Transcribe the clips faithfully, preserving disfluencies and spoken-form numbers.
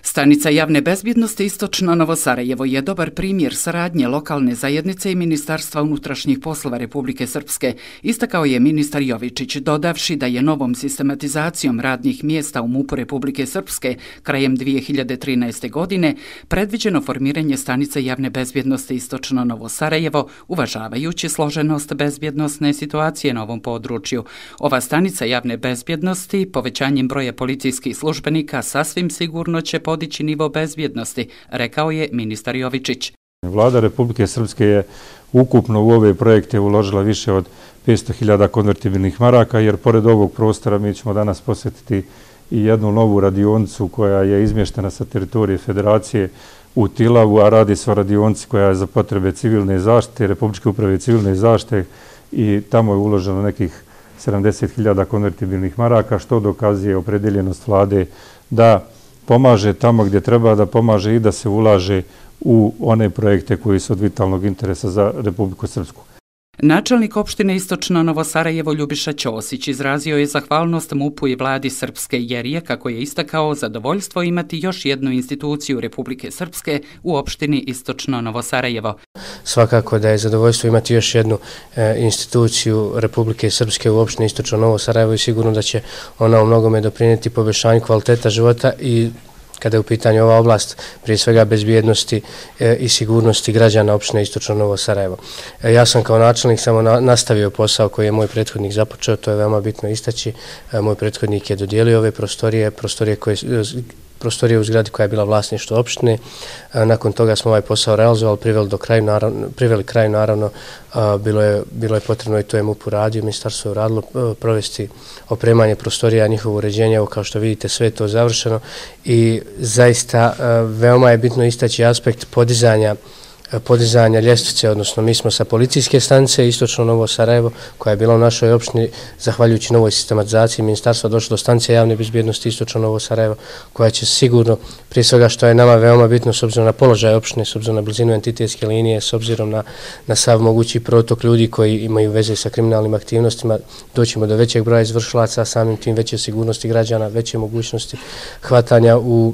Stanica javne bezbjednosti Istočno Novo Sarajevo je dobar primjer saradnje lokalne zajednice i Ministarstva unutrašnjih poslova Republike Srpske, istakao je ministar Jovičić, dodavši da je novom sistematizacijom radnih mjesta u MUP-u Republike Srpske krajem dvije hiljade trinaeste. godine predviđeno formiranje stanice javne bezbjednosti Istočno Novo Sarajevo, uvažavajući složenost bezbjednosne situacije na ovom području. Ova stanica javne bezbjednosti povećanjem broja policijskih službenika sasvim sigurno će podići nivo bezbjednosti, rekao je ministar Jovičić. Vlada Republike Srpske je ukupno u ove projekte uložila više od petsto hiljada konvertibilnih maraka, jer pored ovog prostora mi ćemo danas posjetiti i jednu novu radionicu koja je izmještena sa teritorije Federacije u Tilavu, a radi se o radionici koja je za potrebe civilne zaštite, Republičke uprave civilne zaštite, i tamo je uloženo nekih sedamdeset hiljada konvertibilnih maraka, što dokazuje opredeljenost vlade da pomaže tamo gdje treba da pomaže i da se ulaže u one projekte koji su od vitalnog interesa za Republiku Srpsku. Načelnik opštine Istočno Novo Sarajevo Ljubiša Ćosić izrazio je zahvalnost MUP-u i vladi Srpske, jer je, kako je istakao, zadovoljstvo imati još jednu instituciju Republike Srpske u opštini Istočno Novo Sarajevo. Svakako da je zadovoljstvo imati još jednu e, instituciju Republike Srpske u opštini Istočno Novo Sarajevo i sigurno da će ona u mnogome doprinijeti poboljšanju kvaliteta života i kada je u pitanju ova oblast, prije svega bezbjednosti e, i sigurnosti građana opštine Istočno Novo Sarajevo. E, ja sam kao načelnik samo na, nastavio posao koji je moj prethodnik započeo, to je veoma bitno istaći. E, moj prethodnik je dodijelio ove prostorije, prostorije koje prostorije u zgradi koja je bila vlasništvo opštine. Nakon toga smo ovaj posao realizovali, priveli do kraju, naravno, priveli kraju, naravno, bilo je, bilo je potrebno i to je MUP uradio, ministarstvo je uradilo, provesti opremanje prostorija, njihovo uređenje, evo kao što vidite sve je to završeno i zaista veoma je bitno istaći aspekt podizanja podizanja ljestvice, odnosno mi smo sa policijske stanice Istočno Novo Sarajevo, koja je bila u našoj opštini, zahvaljujući novoj sistematizaciji ministarstva, došlo do stanice javne bezbjednosti Istočno Novo Sarajevo, koja će sigurno, prije svega što je nama veoma bitno s obzirom na položaj opštine, s obzirom na blizinu entitetske linije, s obzirom na, na sav mogući protok ljudi koji imaju veze sa kriminalnim aktivnostima, doćemo do većeg broja izvršilaca, samim tim veće sigurnosti građana, veće mogućnosti hvatanja u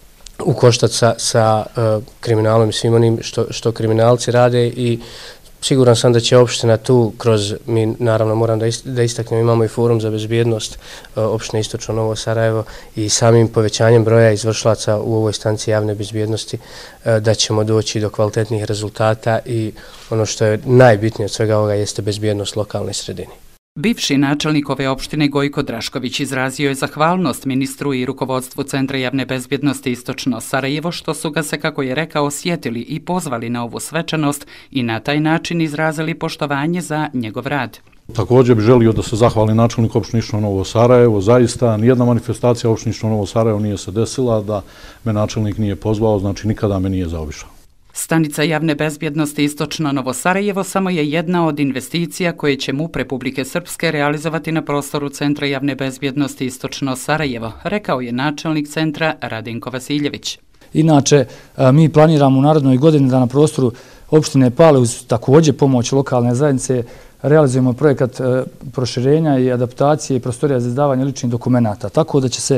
u koštac sa, sa uh, kriminalom i svim onim što, što kriminalci rade i siguran sam da će opština tu kroz, mi naravno moram da, ist, da istaknem, imamo i forum za bezbjednost uh, opštine Istočno Novo Sarajevo i samim povećanjem broja izvršilaca u ovoj stanici javne bezbjednosti uh, da ćemo doći do kvalitetnih rezultata i ono što je najbitnije od svega ovoga jeste bezbjednost lokalne sredine. Bivši načelnik ove opštine Gojko Drašković izrazio je zahvalnost ministru i rukovodstvu Centra javne bezbjednosti Istočno Sarajevo što su ga se, kako je rekao, osjetili i pozvali na ovu svečanost i na taj način izrazili poštovanje za njegov rad. Također bih želio da se zahvali načelnik opštine Istočno Novo Sarajevo. Zaista nijedna manifestacija opštine Istočno Novo Sarajevo nije se desila da me načelnik nije pozvao, znači nikada me nije zaobišao. Stanica javne bezbjednosti Istočno Novo Sarajevo samo je jedna od investicija koje će MUP Republike Srpske realizovati na prostoru Centra javne bezbjednosti Istočno Sarajevo, rekao je načelnik centra Radenko Vasiljević. Inače, mi planiramo u narednoj godini da na prostoru opštine Pale uz također pomoć lokalne zajednice realizujemo projekat proširenja i adaptacije i prostorija za izdavanje ličnih dokumenata, tako da će se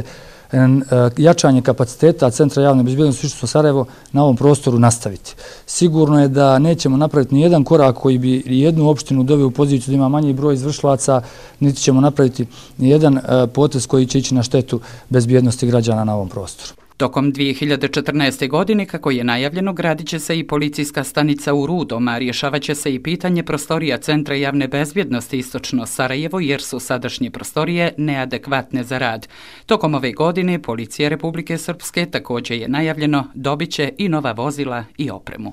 jačanje kapaciteta Centra javne bezbjednosti Istočno Sarajevo na ovom prostoru nastaviti. Sigurno je da nećemo napraviti ni jedan korak koji bi jednu opštinu doveo u poziciju da ima manji broj izvršilaca, niti ćemo napraviti ni jedan potez koji će ići na štetu bezbjednosti građana na ovom prostoru. Tokom dvije hiljade četrnaeste. godine, kako je najavljeno, gradit će se i policijska stanica u Rudom, a rješavat će se i pitanje prostorija Centra javne bezbjednosti Istočno Sarajevo, jer su sadašnje prostorije neadekvatne za rad. Tokom ove godine Policija Republike Srpske, također je najavljeno, dobit će i nova vozila i opremu.